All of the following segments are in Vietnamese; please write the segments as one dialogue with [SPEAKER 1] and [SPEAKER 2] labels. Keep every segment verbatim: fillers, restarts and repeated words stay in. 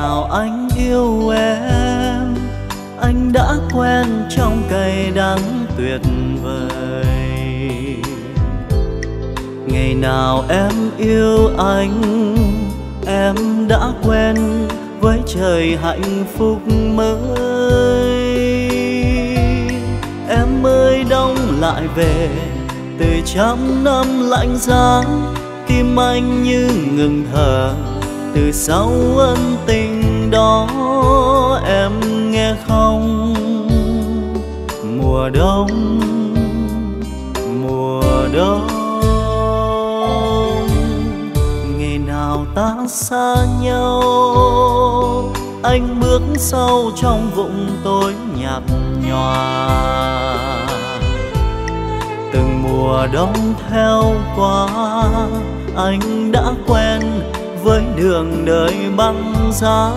[SPEAKER 1] nào anh yêu em, anh đã quen trong cay đắng tuyệt vời. Ngày nào em yêu anh, em đã quen với trời hạnh phúc mới. Em ơi đông lại về từ trăm năm lạnh giá, tim anh như ngừng thở từ sau ân tình đó. Em nghe không, mùa đông, mùa đông, ngày nào ta xa nhau, anh bước sâu trong vũng tối nhạt nhòa. Từng mùa đông theo qua, anh đã quen với đường đời băng giá.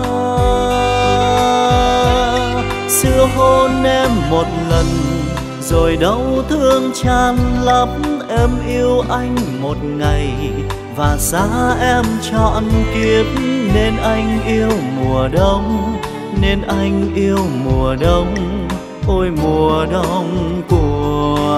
[SPEAKER 1] Xưa hôn em một lần rồi đau thương tràn lấp. Em yêu anh một ngày và xa em trọn kiếp, nên anh yêu mùa đông, nên anh yêu mùa đông. Ôi mùa đông của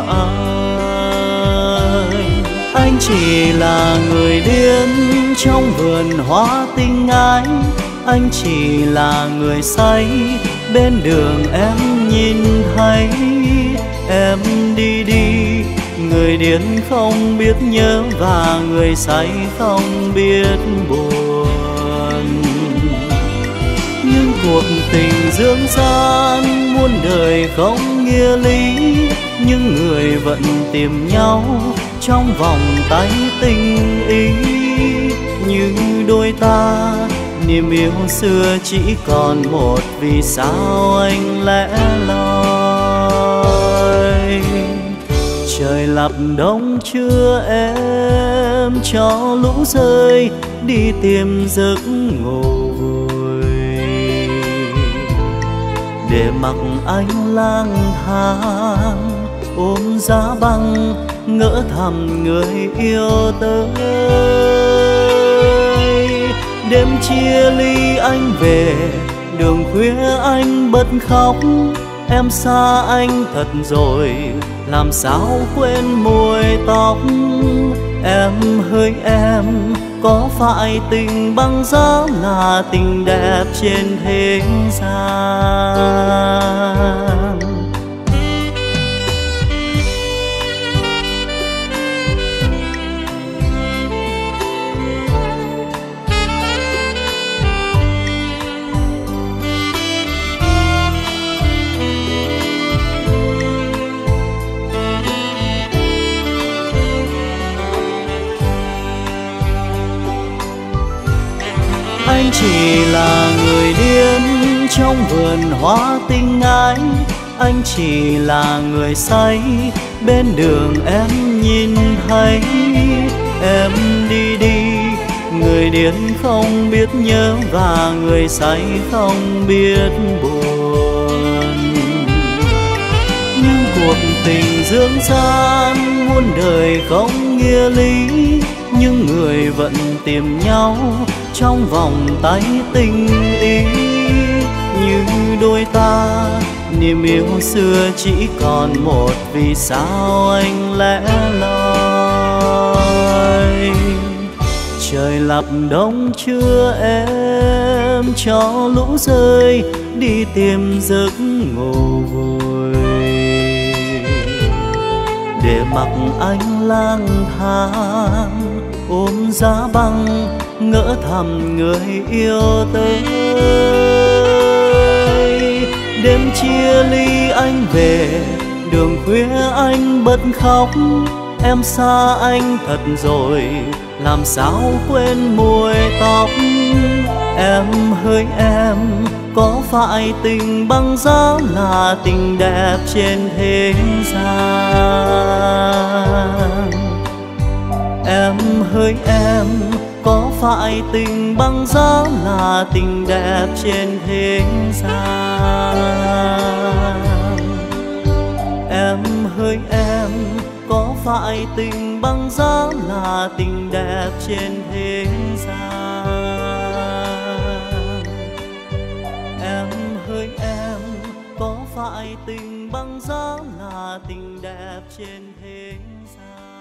[SPEAKER 1] anh, anh chỉ là người điên trong vườn hoa tình ái. Anh chỉ là người say bên đường em nhìn thấy. Em đi đi, người điên không biết nhớ và người say không biết buồn. Nhưng cuộc tình dương gian muôn đời không nghĩa lý, nhưng người vẫn tìm nhau trong vòng tay tình ý. Như đôi ta niềm yêu xưa chỉ còn một, vì sao anh lẽ loi. Trời lập đông chưa em cho lũ rơi đi tìm giấc ngủ vui, để mặc anh lang thang ôm giá băng ngỡ thầm người yêu tới. Đêm chia ly anh về đường khuya anh bật khóc. Em xa anh thật rồi làm sao quên mùi tóc. Em hỡi em, có phải tình băng giá là tình đẹp trên thế gian? Anh chỉ là người điên trong vườn hoa tình ái. Anh chỉ là người say bên đường em nhìn thấy. Em đi đi, người điên không biết nhớ và người say không biết buồn. Nhưng cuộc tình dương gian muôn đời không nghĩa lý, nhưng người vẫn tìm nhau trong vòng tay tình ý. Như đôi ta niềm yêu xưa chỉ còn một, vì sao anh lẽ loi. Trời lập đông chưa em cho lũ rơi đi tìm giấc ngủ vui, để mặc anh lang thang ôm giá băng ngỡ thầm người yêu tới. Đêm chia ly anh về đường khuya anh bật khóc. Em xa anh thật rồi làm sao quên mùi tóc. Em hỡi em, có phải tình băng giá là tình đẹp trên thế gian? Em hỡi em, có phải tình băng giá là tình đẹp trên thế gian? Em hỡi em, có phải tình băng giá là tình đẹp trên thế gian? bằng giá là tình đẹp trên thế gian.